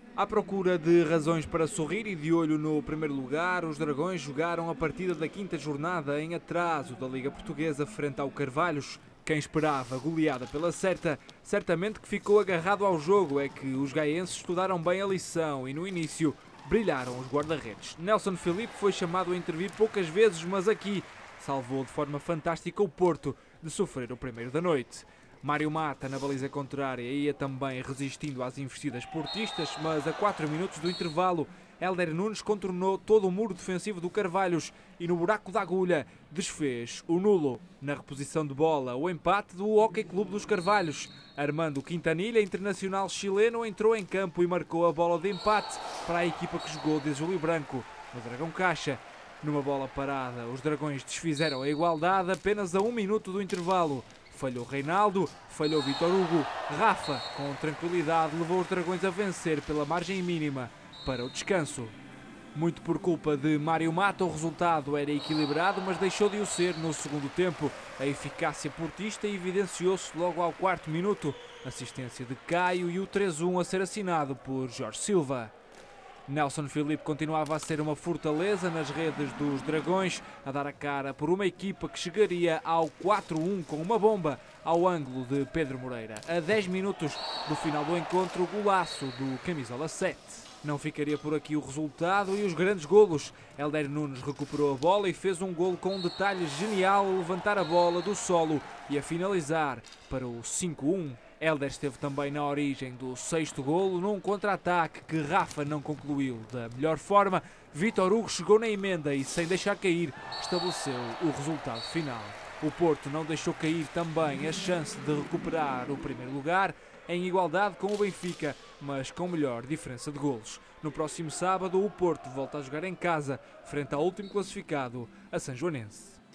À procura de razões para sorrir e de olho no primeiro lugar, os Dragões jogaram a partida da quinta jornada em atraso da Liga Portuguesa frente ao Carvalhos. Quem esperava goleada pela certa, certamente que ficou agarrado ao jogo, é que os gaenses estudaram bem a lição e no início brilharam os guarda-redes. Nelson Filipe foi chamado a intervir poucas vezes, mas aqui salvou de forma fantástica o Porto de sofrer o primeiro da noite. Mário Mata, na baliza contrária, ia também resistindo às investidas portistas, mas a 4 minutos do intervalo, Hélder Nunes contornou todo o muro defensivo do Carvalhos e no buraco da agulha desfez o nulo. Na reposição de bola, o empate do Hockey Clube dos Carvalhos. Armando Quintanilha, internacional chileno, entrou em campo e marcou a bola de empate para a equipa que jogou de azul e branco, no Dragão Caixa. Numa bola parada, os Dragões desfizeram a igualdade apenas a 1 minuto do intervalo. Falhou Reinaldo, falhou Vítor Hugo. Rafa, com tranquilidade, levou os Dragões a vencer pela margem mínima para o descanso. Muito por culpa de Mário Mata, o resultado era equilibrado, mas deixou de o ser no segundo tempo. A eficácia portista evidenciou-se logo ao 4º minuto. Assistência de Caio e o 3-1 a ser assinado por Jorge Silva. Nelson Filipe continuava a ser uma fortaleza nas redes dos Dragões, a dar a cara por uma equipa que chegaria ao 4-1 com uma bomba ao ângulo de Pedro Moreira. A 10 minutos do final do encontro, golaço do camisola 7. Não ficaria por aqui o resultado e os grandes golos. Hélder Nunes recuperou a bola e fez um golo com um detalhe genial ao levantar a bola do solo e a finalizar para o 5-1. Hélder esteve também na origem do 6º golo num contra-ataque que Rafa não concluiu da melhor forma. Vítor Hugo chegou na emenda e, sem deixar cair, estabeleceu o resultado final. O Porto não deixou cair também a chance de recuperar o primeiro lugar, em igualdade com o Benfica, mas com melhor diferença de golos. No próximo sábado, o Porto volta a jogar em casa, frente ao último classificado, a Sanjoanense.